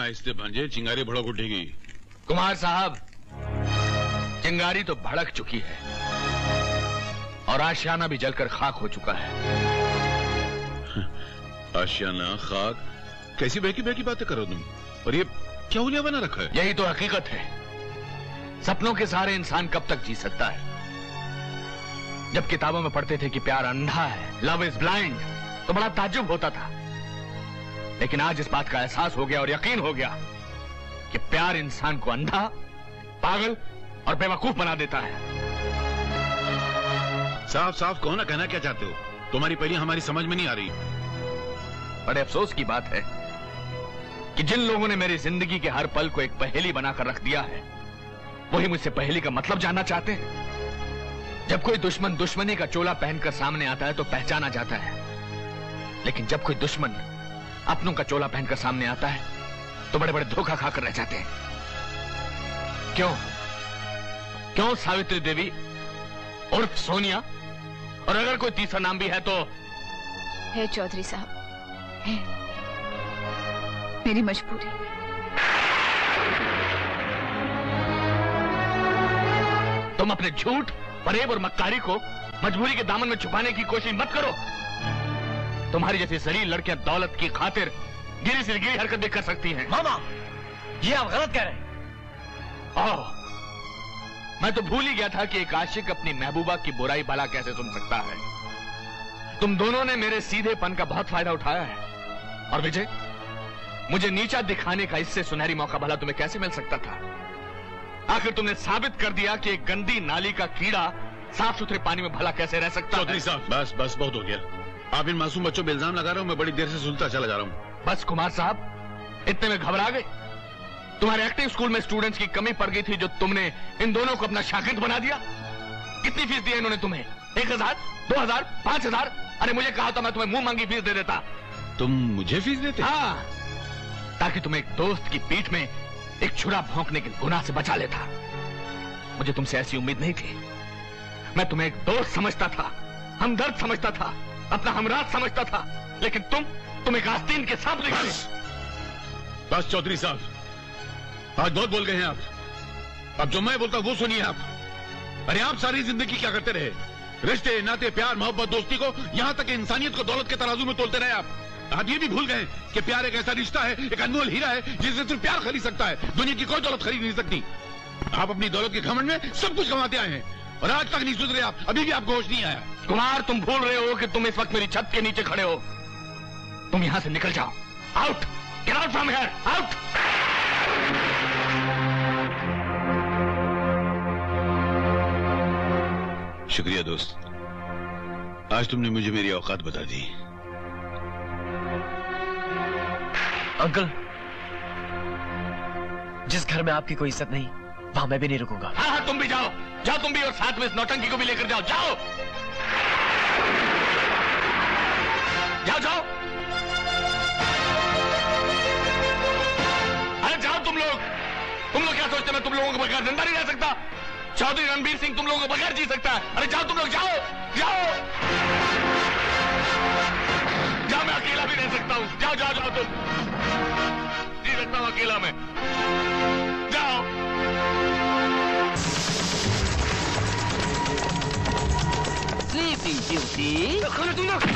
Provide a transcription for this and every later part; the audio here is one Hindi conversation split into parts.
आहिस्ते भांजे, चिंगारी भड़क उठेगी। कुमार साहब, चिंगारी तो भड़क चुकी है और आशियाना भी जलकर खाक हो चुका है। आशियाना, खाक, कैसी बहकी बहकी बातें करो तुम? और ये क्या हुलिया बना रखा है? यही तो हकीकत है। सपनों के सहारे इंसान कब तक जी सकता है? जब किताबों में पढ़ते थे कि प्यार अंधा है, लव इज ब्लाइंड, तो बड़ा ताज्जुब होता था। लेकिन आज इस बात का एहसास हो गया और यकीन हो गया कि प्यार इंसान को अंधा, पागल और बेवकूफ बना देता है। साफ साफ कहो ना, कहना क्या चाहते हो? तुम्हारी पहली हमारी समझ में नहीं आ रही। बड़े अफसोस की बात है कि जिन लोगों ने मेरी जिंदगी के हर पल को एक पहेली बनाकर रख दिया है, वही मुझसे पहेली का मतलब जानना चाहते हैं। जब कोई दुश्मन दुश्मनी का चोला पहनकर सामने आता है तो पहचाना जाता है, लेकिन जब कोई दुश्मन अपनों का चोला पहनकर सामने आता है तो बड़े बड़े धोखा खाकर रह जाते हैं। क्यों सावित्री देवी उर्फ सोनिया? और अगर कोई तीसरा नाम भी है तो? है चौधरी साहब, है मेरी मजबूरी। तुम अपने झूठ, फरेब और मक्कारी को मजबूरी के दामन में छुपाने की कोशिश मत करो। तुम्हारी जैसी जलील लड़कियां दौलत की खातिर गिरी से गिरी हरकत भी कर सकती हैं। मामा, ये आप गलत कह रहे हैं। मैं तो भूल ही गया था कि एक आशिक अपनी महबूबा की बुराई भला कैसे सुन सकता है। तुम दोनों ने मेरे सीधेपन का बहुत फायदा उठाया है। और विजय, मुझे नीचा दिखाने का इससे सुनहरी मौका भला तुम्हें कैसे मिल सकता था? आखिर तुमने साबित कर दिया कि एक गंदी नाली का कीड़ा साफ सुथरे पानी में भला कैसे रह सकता है। चौधरी साहब, बस बस बहुत हो गया। आप इन मासूम बच्चों पे इल्जाम लगा रहे हो, मैं बड़ी देर से सुनता चला जा रहा हूँ। बस कुमार साहब, इतने में घबरा गए? तुम्हारे एक्टिंग स्कूल में स्टूडेंट्स की कमी पड़ गई थी जो तुमने इन दोनों को अपना शागिर्द बना दिया। कितनी फीस दी है इन्होंने तुम्हें? 1000, 2000, 5000? अरे मुझे कहा था मैं तुम्हें मुंह मांगी फीस दे देता। तुम मुझे फीस देते? हाँ, ताकि तुम एक दोस्त की पीठ में एक छुरा भौंकने के गुनाह से बचा लेता। मुझे तुमसे ऐसी उम्मीद नहीं थी। मैं तुम्हें एक दोस्त समझता था, हमदर्द समझता था, अपना हमराज समझता था, लेकिन तुम एक आस्तीन के सांप निकले। बस चौधरी साहब, आज बहुत बोल गए हैं आप। अब जो मैं बोलता हूं वो सुनिए आप। अरे आप सारी जिंदगी क्या करते रहे? रिश्ते, नाते, प्यार, मोहब्बत, दोस्ती को, यहां तक इंसानियत को दौलत के तराजू में तोलते रहे आप ये भी भूल गए कि प्यार एक ऐसा रिश्ता है, एक अनमोल हीरा है जिसे सिर्फ प्यार खरीद सकता है, दुनिया की कोई दौलत खरीद नहीं सकती। आप अपनी दौलत के घमंड में सब कुछ कमाते आए हैं और आज तक नहीं सुधरे आप। अभी भी आपको होश नहीं आया। कुमार, तुम भूल रहे हो कि तुम इस वक्त मेरी छत के नीचे खड़े हो। तुम यहां से निकल जाओ। Out, get out from here, out. शुक्रिया दोस्त, आज तुमने मुझे मेरी औकात बता दी। अंकल, जिस घर में आपकी कोई इज्जत नहीं, वहां मैं भी नहीं रुकूंगा। हाँ, तुम भी जाओ, जाओ तुम भी, और साथ में इस नौटंकी को भी लेकर जाओ। जाओ जाओ जाओ, अरे जाओ तुम लोग क्या सोचते? मैं तुम लोगों को बगैर जिंदा नहीं रह सकता? चौधरी रणबीर सिंह तुम लोगों को बगैर जी सकता है? अरे जाओ तुम लोग, जाओ जाओ जाओ, मैं अकेला भी रह सकता हूं। जाओ जाओ जाओ, तुम जी सकता हूं अकेला मैं। जाओ। Sleeping Beauty. तुम लोग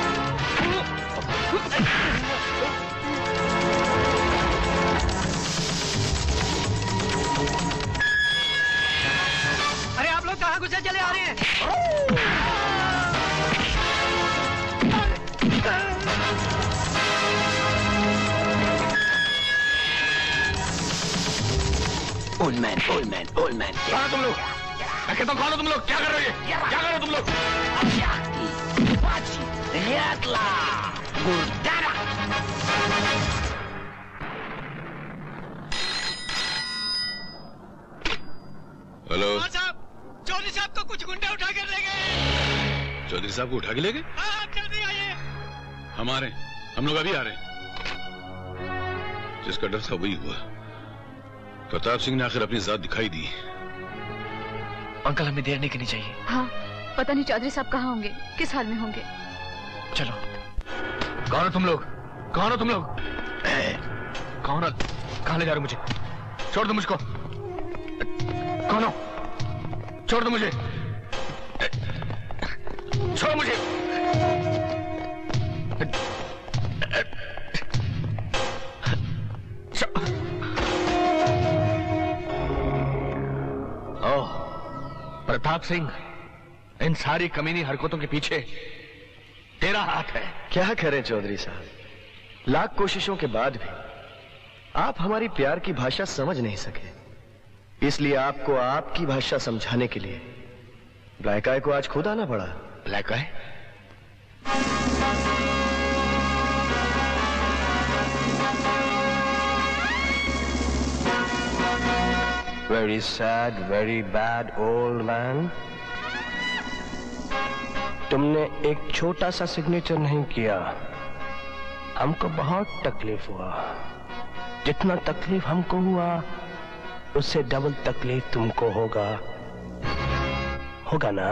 अरे आप लोग कहाँ गुस्से चले आ रहे हैं? Old man. कौन हो तुम लोग? मैं कहता हूँ कौन हो तुम लोग? क्या कर रहे हो? क्या कर रहे हो तुम लोग? हेलो साहब, चौधरी साहब को कुछ गुंडे उठा कर ले गए। चौधरी साहब को उठा के ले गए? हाँ, जल्दी आइए। हमारे हम लोग अभी आ रहे हैं। जिसका डर था वही हुआ। प्रताप सिंह ने आखिर अपनी जात दिखाई दी। अंकल, हमें देर नहीं करनी चाहिए। हाँ, पता नहीं चौधरी साहब कहाँ होंगे, किस हाल में होंगे। चलो। कौन हो तुम लोग? कौन हो तुम लोग? कौन हो? कहां ले जा रहे हो मुझे? छोड़ दो मुझको। कौन हो? छोड़ दो मुझे। छोड़ मुझे। ओह, प्रताप सिंह, इन सारी कमीनी हरकतों के पीछे तेरा हाथ है। क्या करें चौधरी साहब, लाख कोशिशों के बाद भी आप हमारी प्यार की भाषा समझ नहीं सके, इसलिए आपको आपकी भाषा समझाने के लिए ब्लैक आई को आज खुद आना पड़ा। Black eye? Very sad, very bad old man. तुमने एक छोटा सा सिग्नेचर नहीं किया, हमको बहुत तकलीफ हुआ। जितना तकलीफ हमको हुआ उससे डबल तकलीफ तुमको होगा ना?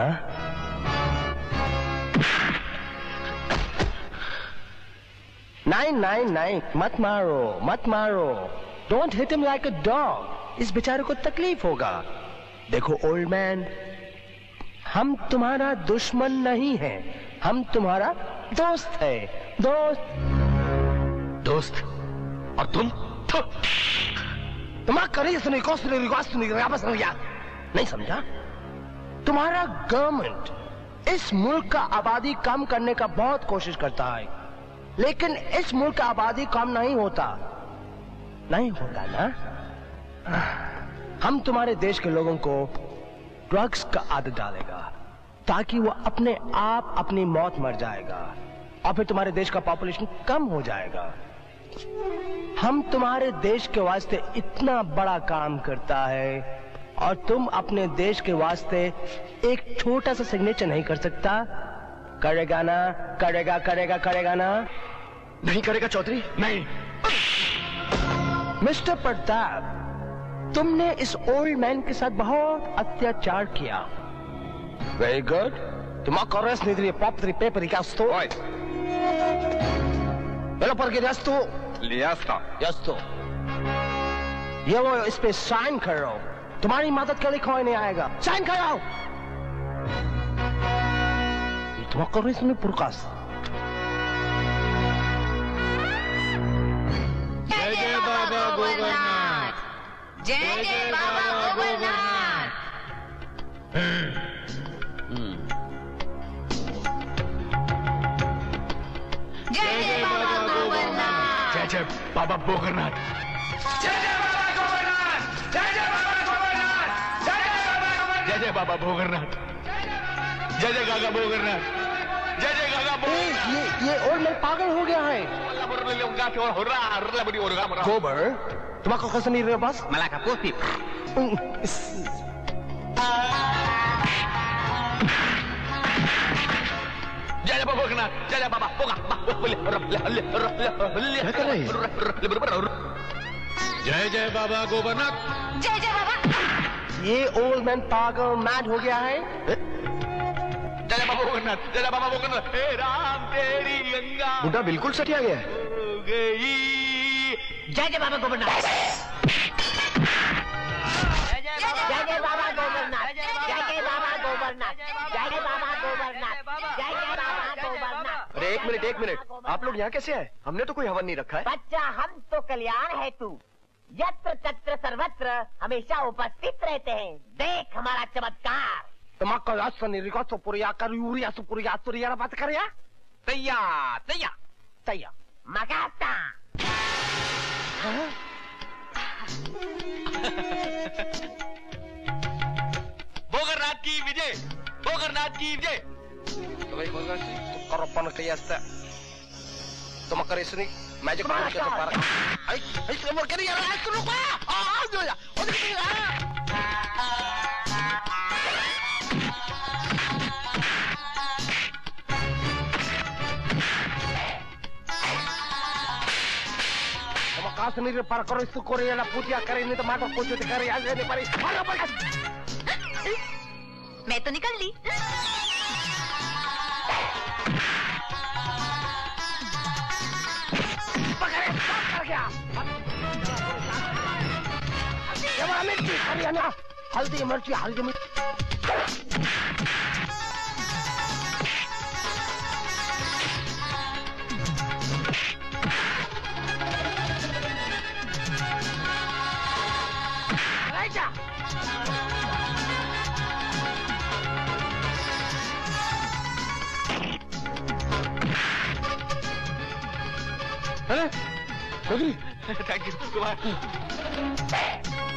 नहीं, मत मारो। Don't hit him like a dog. इस बेचारे को तकलीफ होगा। देखो ओल्ड मैन, हम तुम्हारा दुश्मन नहीं है, हम तुम्हारा दोस्त है। दोस्त? और तुम? नहीं समझा? तुम्हारा गवर्नमेंट इस मुल्क का आबादी कम करने का बहुत कोशिश करता है, लेकिन इस मुल्क का आबादी कम नहीं होता ना? हम तुम्हारे देश के लोगों को ड्रग्स का आदत डालेगा ताकि वो अपने आप अपनी मौत मर जाएगा और फिर तुम्हारे देश का पॉपुलेशन कम हो जाएगा। हम तुम्हारे देश के वास्ते इतना बड़ा काम करता है और तुम अपने देश के वास्ते एक छोटा सा सिग्नेचर नहीं कर सकता। करेगा ना? नहीं करेगा चौधरी, नहीं। मिस्टर प्रताप, तुमने इस ओल्ड मैन के साथ बहुत अत्याचार किया। Very good. तुम्हारा रेस्ट नहीं दिए प्रॉपर्टी पेपर क्या sto? Pero porque ya estuvo. Ya está. ये वो इस पे साइन करो। तुम्हारी मदद के लिए कोई नहीं आएगा। साइन करो। ये तुम्हारा रेस्ट में पुरकास। जय बाबा गोवर्धन। जय बाबा गोवर्धन। जय बाबा गोवर्धन। जय बाबा भोगरनाथ। जय बाबा भोगरनाथ। जय बाबा भोगरनाथ। जय गागा भोगरनाथ। जय गागा भोगरनाथ। ये और मैं पागल हो गया है। गोबर, तुम्हारा कैसे नहीं रहे बस? Malaka putih. जय बाबा भोगरनाथ। जय बाबा क्या कर रहे हैं? जय बाबा गोवर्धन। जय बाबा। ये ओल्ड मैन पागल मैड हो गया है। जय बाबा भोगरनाथ। जय बाबा भोगरनाथ। हे राम तेरी गंगा बुढ़ा बिल्कुल सटिया गया है। हो गई। Jai Baba Governor. Jai Baba Governor. Jai Baba Governor. Jai Baba Governor. Jai Baba Governor. अरे एक मिनट, आप लोग यहाँ कैसे आए? हमने तो कोई हवन नहीं रखा है। बच्चा, हम तो कल्याण है तू। यत्र तत्र सर्वत्र हमेशा उपस्थित रहते हैं। देख हमारा चमत्कार। तुम्हारा रास्ता नहीं रिकॉर्ड तो पूरी आकर यूरिया तो पूरी यार बात कर यार। तैयार। मगाता। भोगरनाथ की विजय। भोगरनाथ की विजय। Koropan kayasta. Tumakar isini magic para ay kamu kiri ya ay suruh pa ayo ya tumakar sendiri para koro itu Korea la putia kare ini tomato pocho te kare aja ni pare मैं तो निकल ली। पकड़ गया हरियाणा, हल्दी मिर्ची, हल्दी मिर्ची। अरे चौधरी, थैंक यू तुम्हारा।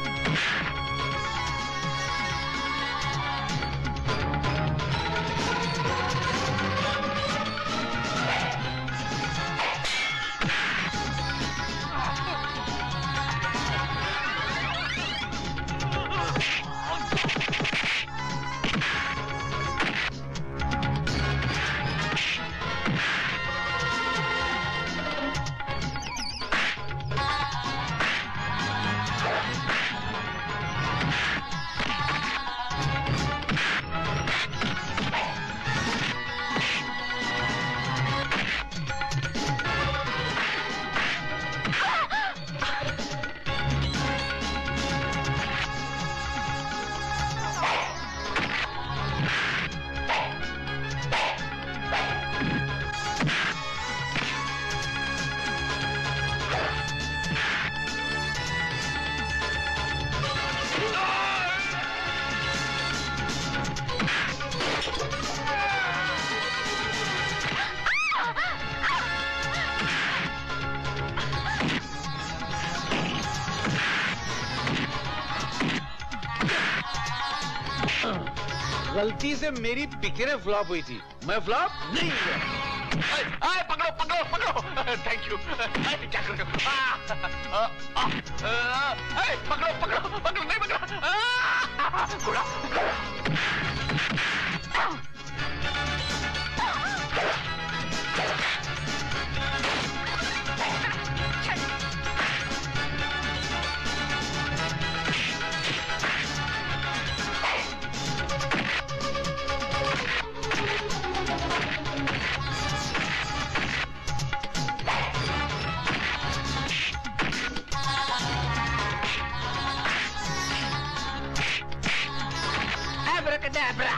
गलती से मेरी पिक्चरें फ्लॉप हुई थी, मैं फ्लॉप नहीं हुआ। पकड़ो पकड़ो पकड़ो, थैंक यू। क्या कर रहे हो? पकड़ो पकड़ो पकड़ो, नहीं पकड़ो। घोड़ा Abracadabra!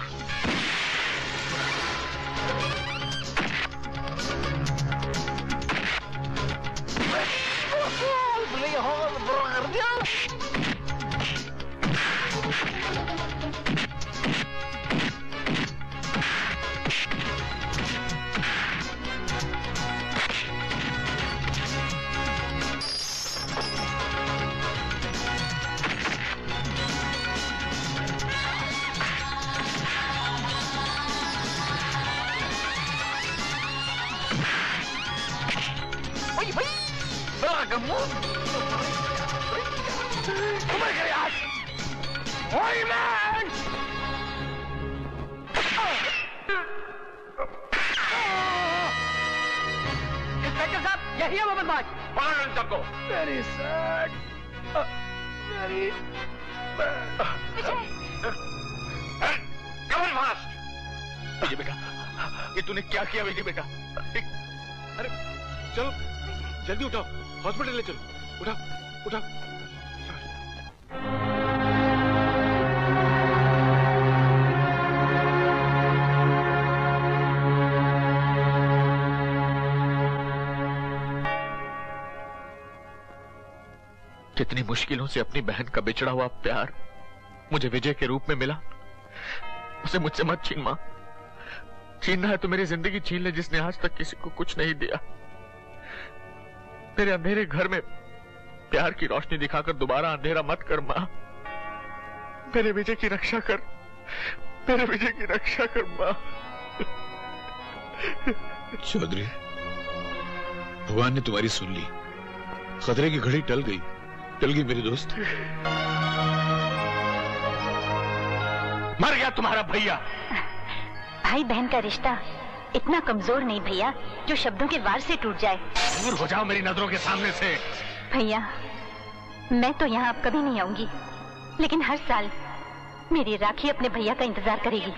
इंस्पेक्टर साहब, यही है वो बदमाश। पकड़ो इन सबको। Very sad. Very bad. कमर फास्ट। विजय बेटा, ये तूने क्या किया विजय बेटा? अरे चलो जल्दी उठाओ, हॉस्पिटल ले चलो। उठाओ उठाओ। कितनी मुश्किलों से अपनी बहन का बिछड़ा हुआ प्यार मुझे विजय के रूप में मिला। उसे मुझसे मत छीन मां। छीनना है तो मेरी जिंदगी छीन ले, जिसने आज तक किसी को कुछ नहीं दिया। मेरे अंधेरे घर में प्यार की रोशनी दिखाकर दोबारा अंधेरा मत कर मां। मेरे विजय की रक्षा कर, मेरे विजय की रक्षा कर मां। चौधरी, भगवान ने तुम्हारी सुन ली। खतरे की घड़ी टल गई मेरे दोस्त। मर गया तुम्हारा भैया। भाई बहन का रिश्ता इतना कमजोर नहीं भैया जो शब्दों के वार से टूट जाए। दूर हो जाओ मेरी नजरों के सामने से। भैया, मैं तो यहाँ अब कभी नहीं आऊंगी, लेकिन हर साल मेरी राखी अपने भैया का इंतजार करेगी।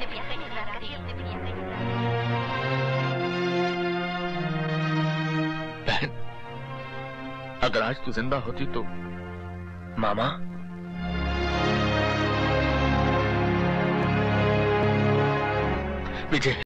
बहन, अगर आज तू जिंदा होती तो। मामा, विजय